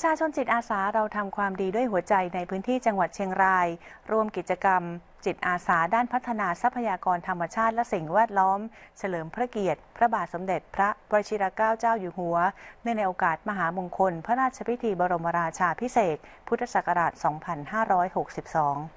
ชาชนจิตอาสาเราทำความดีด้วยหัวใจในพื้นที่จังหวัดเชียงรายร่วมกิจกรรมจิตอาสาด้านพัฒนาทรัพยากรธรรมชาติและสิ่งแวดล้อมเฉลิมพระเกียรติพระบาทสมเด็จพระวชิรเกล้าเจ้าอยู่หัวเนื่องในโอกาสมหามงคลพระราชพิธีบรมราชาภิเษกพุทธศักราช 2562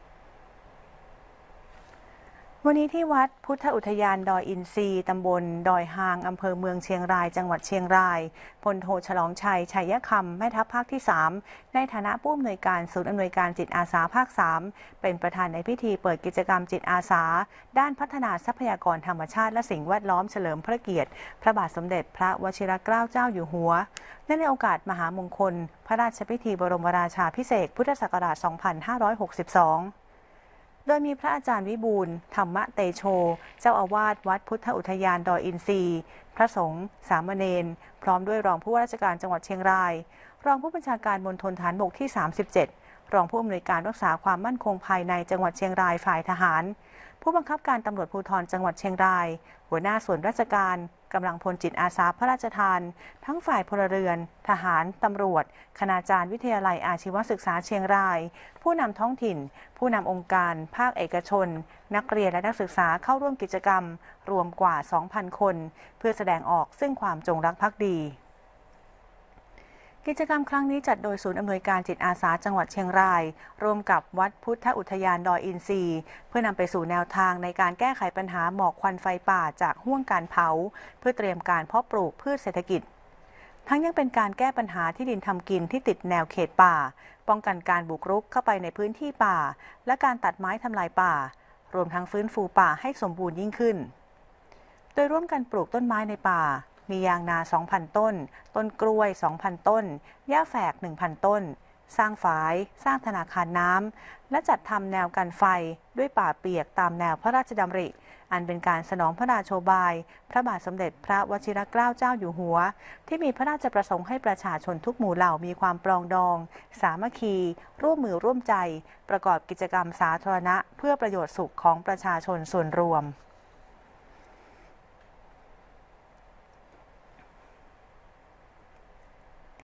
วันนี้ที่วัดพุทธอุทยานดอยอินทรีตำบลดอยหางอำเภอเมืองเชียงรายจังหวัดเชียงรายพลโทฉลองชัยชัยคำแม่ทัพภาคที่ 3ในฐานะผู้อำนวยการศูนย์อำนวยการจิตอาสาภาค 3เป็นประธานในพิธีเปิดกิจกรรมจิตอาสาด้านพัฒนาทรัพยากรธรรมชาติและสิ่งแวดล้อมเฉลิมพระเกียรติพระบาทสมเด็จพระวชิรเกล้าเจ้าอยู่หัวเนื่องในโอกาสมหามงคลพระราชพิธีบรมราชาภิเษกพุทธศักราช 2562โดยมีพระอาจารย์วิบูลย์ธรรมเตโชเจ้าอาวาสวัดพุทธอุทยานดอยอินทรีพระสงฆ์สามเณรพร้อมด้วยรองผู้ว่าราชการจังหวัดเชียงรายรองผู้บัญชาการมณฑลฐานบกที่ 37รองผู้อำนวยการรักษาความมั่นคงภายในจังหวัดเชียงรายฝ่ายทหารผู้บังคับการตำรวจภูธรจังหวัดเชียงรายหัวหน้าส่วนราชการกำลังพลจิตอาสาพระราชทานทั้งฝ่ายพลเรือนทหารตำรวจคณาจารย์วิทยาลัยอาชีวศึกษาเชียงรายผู้นำท้องถิ่นผู้นำองค์การภาคเอกชนนักเรียนและนักศึกษาเข้าร่วมกิจกรรมรวมกว่า 2,000 คนเพื่อแสดงออกซึ่งความจงรักภักดีกิจกรรมครั้งนี้จัดโดยศูนย์อำนวยการจิตอาสาจังหวัดเชียงรายร่วมกับวัดพุทธอุทยานดอยอินทรีเพื่อนำไปสู่แนวทางในการแก้ไขปัญหาหมอกควันไฟป่าจากห้วงการเผาเพื่อเตรียมการเพาะปลูกพืชเศรษฐกิจทั้งยังเป็นการแก้ปัญหาที่ดินทำกินที่ติดแนวเขตป่าป้องกันการบุกรุกเข้าไปในพื้นที่ป่าและการตัดไม้ทำลายป่ารวมทั้งฟื้นฟูป่าให้สมบูรณ์ยิ่งขึ้นโดยร่วมกันปลูกต้นไม้ในป่ามียางนา 2,000 ต้นต้นกล้วย 2,000 ต้นหญ้าแฝก 1,000 ต้นสร้างฝายสร้างธนาคารน้ำและจัดทำแนวกันไฟด้วยป่าเปียกตามแนวพระราชดำริอันเป็นการสนองพระราโชบายพระบาทสมเด็จพระวชิรเกล้าเจ้าอยู่หัวที่มีพระราชประสงค์ให้ประชาชนทุกหมู่เหล่ามีความปรองดองสามัคคีร่วมมือร่วมใจประกอบกิจกรรมสาธารณะเพื่อประโยชน์สุขของประชาชนส่วนรวม